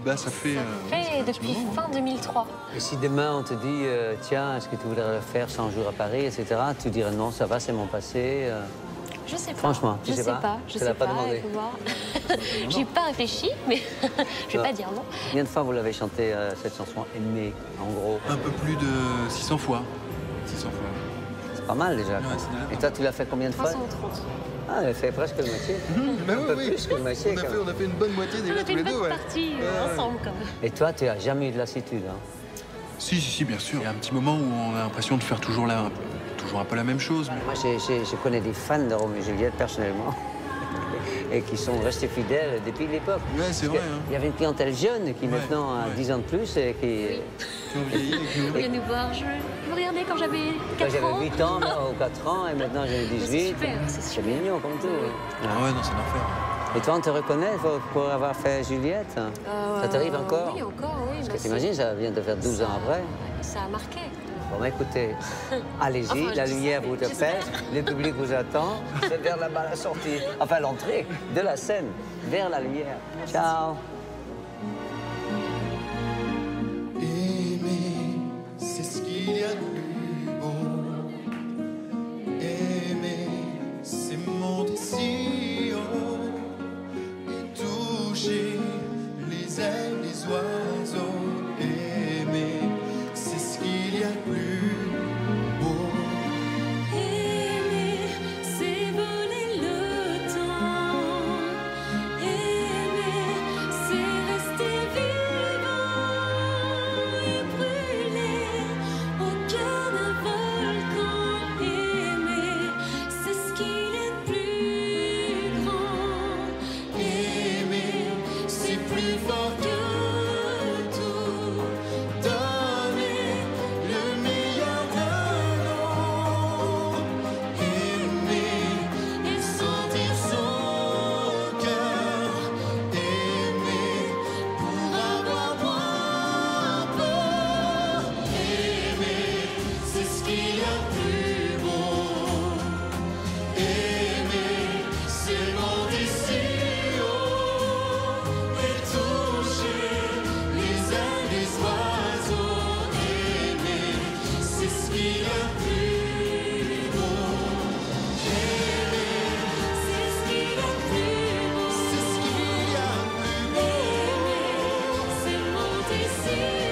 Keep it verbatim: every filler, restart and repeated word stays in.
bah, ça fait... Ça euh, fait depuis fin deux mille trois. Et si demain on te dit, euh, tiens, est-ce que tu voudrais faire cent jours à Paris, et cetera, tu dirais non, ça va, c'est mon passé. euh... Je sais pas. Franchement, tu je sais sais pas, pas. Je tu sais l'as pas. pas demandé. Il faut voir. J'ai pas réfléchi, mais je vais pas dire non. Combien de fois vous l'avez chanté, euh, cette chanson Aimée, en gros? Un peu plus de six cents fois. six cents fois. C'est pas mal déjà. Ouais, c'est déjà Et toi, tu l'as fait combien de fois? trois cent trente. Ah, elle fait presque le moitié. Bah Un oui, peu oui. plus que le moitié. On a, quand fait, même. on a fait une bonne moitié On déjà a tous fait les une deux. bonne Ouais. partie euh, Ouais. ensemble quand même. Et toi, tu n'as jamais eu de lassitude, hein? Si, si, si, bien sûr. Il y a un petit moment où on a l'impression de faire toujours, la, toujours un peu la même chose. Mais... Moi, j'ai- j'ai- je connais des fans de Roméo et Juliette, personnellement, et qui sont restés fidèles depuis l'époque. Ouais, c'est Parce vrai. que Hein. Il y avait une clientèle jeune qui Ouais, maintenant a ouais. dix ans de plus et qui... Qui ont vieilli et qui Vous ont- venez nous voir jouer. Vous regardez quand j'avais Quand quatre ans. j'avais huit ans là, ou quatre ans, et maintenant j'ai Mais dix-huit. C'est super, c'est C'est super. mignon comme tout. Ah ouais, non, c'est l'enfer. Et toi, on te reconnaît pour, pour avoir fait Juliette? Euh, Ça t'arrive encore? Oui, encore, oui. Parce bah, que t'imagines, ça vient de faire douze ça- ans après. Ça a marqué. Bon, bah, écoutez, allez-y, Enfin, la je lumière sais, vous te j'espère. pèse, le public vous attend, c'est vers là-bas la sortie, enfin l'entrée de la scène, vers la lumière. Ciao. Aimer, c'est ce qu'il y a de plus beau. Aimer, c'est monter si haut et toucher les ailes des oiseaux. Aimer, c'est ce qu'il y a de plus beau. Aimer, c'est voler le temps. Aimer, c'est rester vivant et brûler au cœur d'un volcan. Aimer, c'est ce qu'il est de plus grand. Aimer, c'est plus fort que tout. Donner le meilleur de l'autre. Aimer et sentir son cœur. Aimer pour avoir moins peur. Aimer, c'est ce qu'il y a de plus beau. Aimer, c'est monter si haut et toucher les ailes des oiseaux. Aimer, c'est ce qu'il y a de plus beau. Aimer, C'est ce qu'il y a de plus beau. c'est ce qu'il y a de plus beau. Aimer, c'est monter si